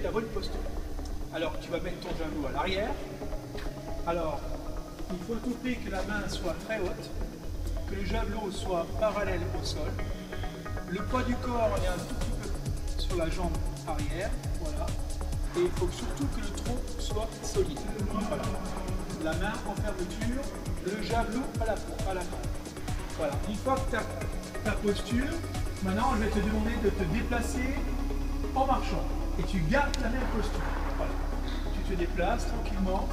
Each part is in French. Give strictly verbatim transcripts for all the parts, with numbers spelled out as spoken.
la bonne posture. Alors tu vas mettre ton javelot à l'arrière. Alors il faut à tout prix que la main soit très haute, que le javelot soit parallèle au sol. Le poids du corps est un tout petit peu sur la jambe arrière, voilà. Et il faut surtout que le tronc soit solide. Voilà. La main en fermeture, le javelot à la, à la main. Voilà. Une fois que tu as ta posture, maintenant je vais te demander de te déplacer en marchant. Et tu gardes la même posture. Voilà. Tu te déplaces tranquillement.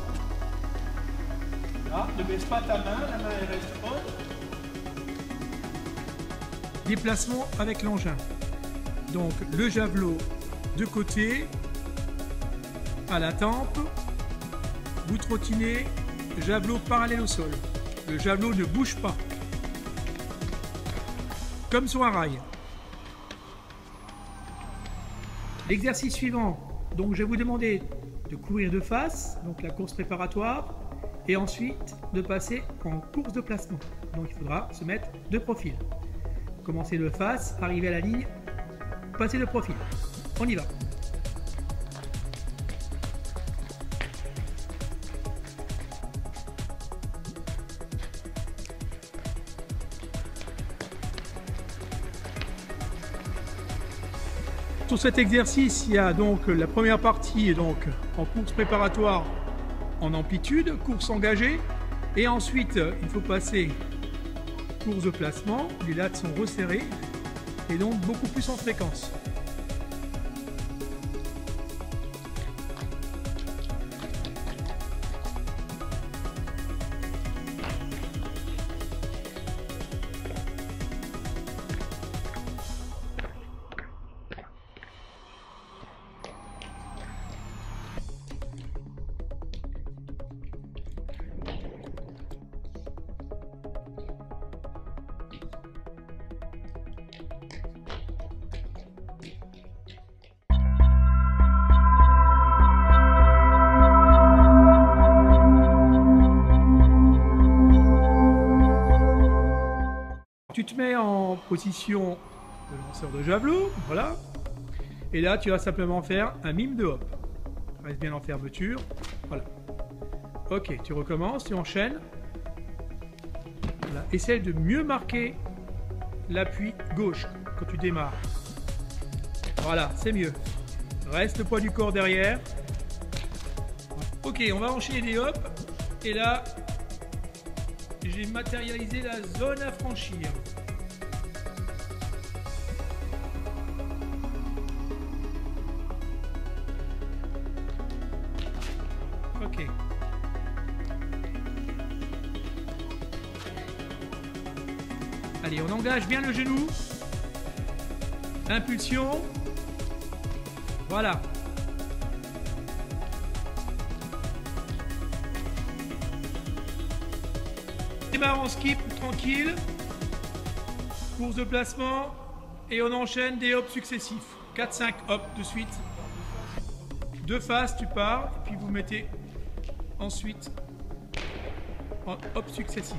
Là, ne baisse pas ta main, la main elle reste haute. Déplacement avec l'engin. Donc le javelot de côté, à la tempe, vous trottinez, javelot parallèle au sol. Le javelot ne bouge pas. Comme sur un rail. L'exercice suivant, donc je vais vous demander de courir de face, donc la course préparatoire, et ensuite de passer en course de placement. Donc il faudra se mettre de profil. Commencer de face, arriver à la ligne, passer de profil. On y va. Sur cet exercice, il y a donc la première partie est donc en course préparatoire en amplitude, course engagée, et ensuite il faut passer course de placement, les lattes sont resserrées et donc beaucoup plus en fréquence. Tu te mets en position de lanceur de javelot, voilà. Et là, tu vas simplement faire un mime de hop. Reste bien en fermeture, voilà. Ok, tu recommences, tu enchaînes. Voilà. Essaye de mieux marquer l'appui gauche quand tu démarres. Voilà, c'est mieux. Reste le poids du corps derrière. Ok, on va enchaîner des hops. Et là, j'ai matérialisé la zone à franchir. Ok. Allez, on engage bien le genou. Impulsion. Voilà. Démarre en skip, tranquille. Course de placement. Et on enchaîne des hops successifs. quatre cinq hops de suite. De face, tu pars. Et puis vous mettez ensuite en hops successifs.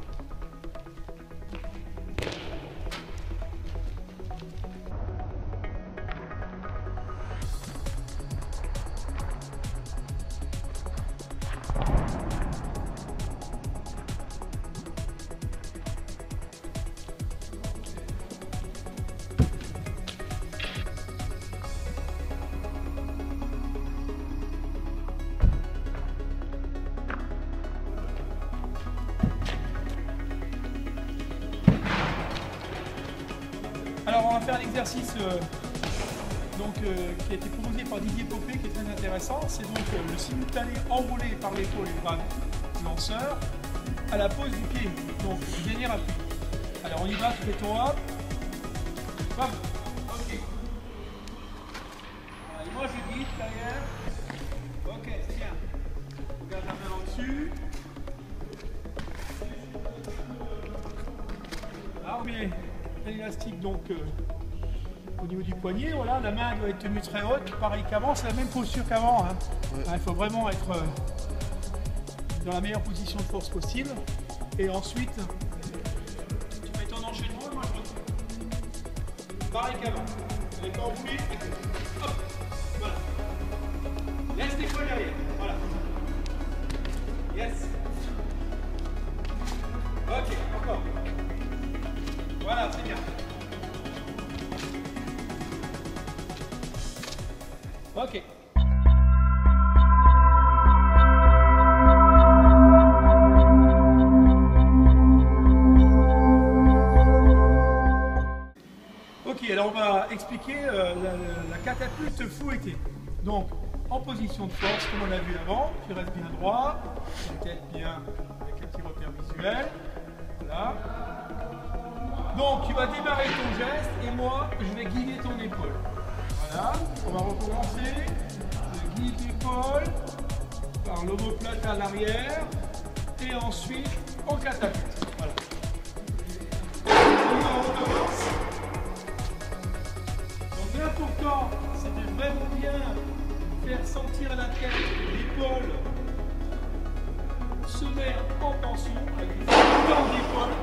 Alors on va faire l'exercice euh, donc, euh, qui a été proposé par Didier Popé, qui est très intéressant. C'est donc euh, le simultané enroulé par l'épaule et le bras lanceur à la pose du pied, donc du dernier appui. Alors on y va, tu fais ton hop. Bam. Ok. Voilà, et moi je guide derrière. Ok, c'est bien. On garde la main en-dessus. Là on met l'élastique donc euh, au niveau du poignet, voilà, la main doit être tenue très haute, pareil qu'avant, c'est la même posture qu'avant. Hein. Ouais. Il faut vraiment être euh, dans la meilleure position de force possible. Et ensuite, tu mets ton enchaînement, moi je retourne. Pareil qu'avant. Vous n'avez pas enroulé, hop, voilà. Ok. Ok, alors on va expliquer euh, la, la catapulte fouettée. Donc, en position de force, comme on a vu avant, tu restes bien droit, la tête bien avec un petit repère visuel. Voilà. Donc, tu vas démarrer ton geste et moi, je vais guider ton épaule. Voilà, on va recommencer. Je guide l'épaule par l'omoplate à l'arrière et ensuite on catapulte. Voilà. On recommence. Donc l'important, c'est de vraiment bien faire sentir la tête, l'épaule se mettre en tension avec le temps d'épaule.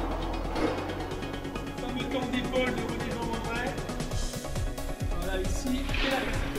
Le fameux temps d'épaule de René Jean Monnet. Voilà ici et la tête.